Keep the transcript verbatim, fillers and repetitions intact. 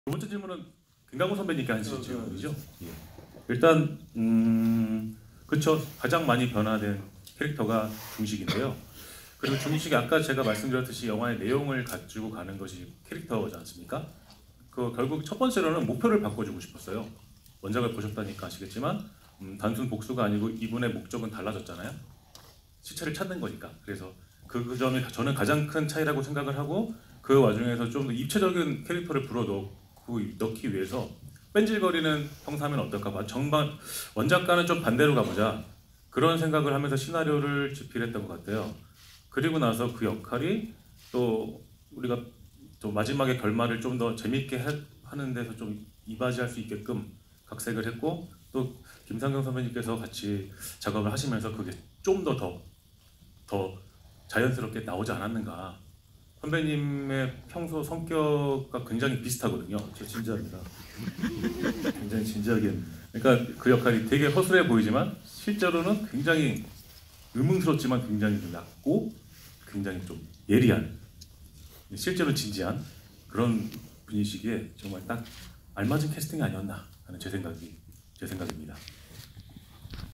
두 번째 질문은 김강호 선배님께 하신 질문이죠. 예. 일단 음 그렇죠. 가장 많이 변화된 캐릭터가 중식인데요. 그리고 중식이 아까 제가 말씀드렸듯이 영화의 내용을 가지고 가는 것이 캐릭터지 않습니까? 그 결국 첫 번째로는 목표를 바꿔주고 싶었어요. 원작을 보셨다니까 아시겠지만 음, 단순 복수가 아니고 이분의 목적은 달라졌잖아요. 시체를 찾는 거니까. 그래서 그, 그 점이 저는 가장 큰 차이라고 생각을 하고, 그 와중에서 좀 더 입체적인 캐릭터를 불어넣고 넣기 위해서 뺀질거리는 형사면 어떨까 봐 정반 원작과는 좀 반대로 가보자 그런 생각을 하면서 시나리오를 집필했던 것 같아요. 그리고 나서 그 역할이 또 우리가 또 마지막에 결말을 좀 더 재밌게 해, 하는 데서 좀 이바지할 수 있게끔 각색을 했고, 또 김상경 선배님께서 같이 작업을 하시면서 그게 좀 더 더 더 자연스럽게 나오지 않았는가. 선배님의 평소 성격과 굉장히 비슷하거든요. 저 진지합니다. 굉장히 진지하게. 그러니까 그 역할이 되게 허술해 보이지만 실제로는 굉장히 의문스럽지만 굉장히 좀 얕고 굉장히 좀 예리한, 실제로 진지한 그런 분이시기에 정말 딱 알맞은 캐스팅이 아니었나 하는 제 생각이 제 생각입니다.